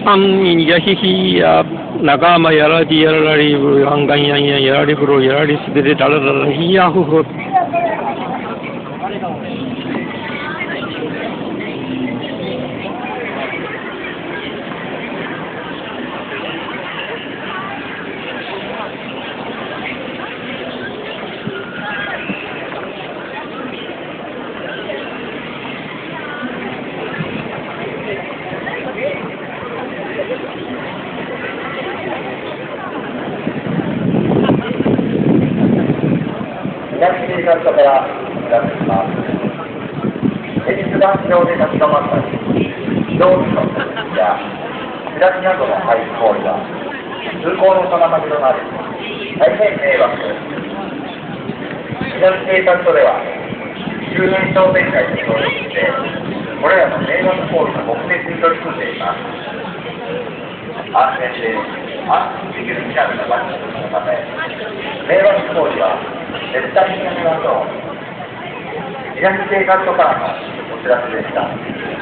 やひひや、仲間やらりやらりぶる、あんがんやんややらりぶる、やらりすべてだらだら、ひやふふ。 東警察署から出します。平日団地上で立ち止まったり、移動時の設置や開きなどの排除行為は、通行の妨げとなり、大変迷惑です。東警察署では、周辺商店街と協力して、これらの迷惑行為の撲滅に取り組んでいます。安全で安心できるみなみの場所のため、迷惑行為は絶対にやめましょう。東警察署からのお知らせでした。